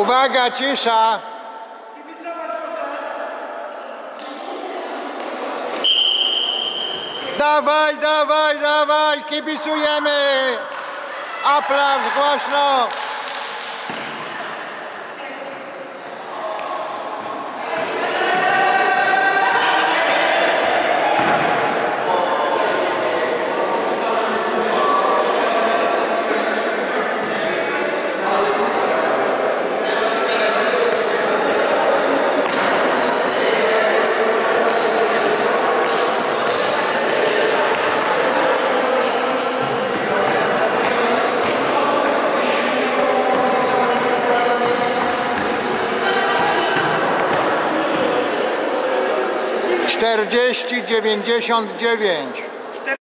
Uwaga, cisza! Dawaj, dawaj, dawaj, kibicujemy! Aplauz, głośno! Czterdzieści 99.